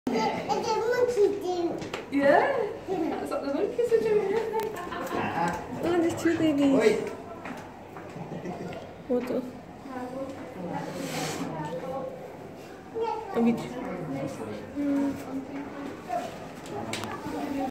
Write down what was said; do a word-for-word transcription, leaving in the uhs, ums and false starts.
Yeah? Is that the monkeys are doing it? Oh, there's two babies. What the? A bit.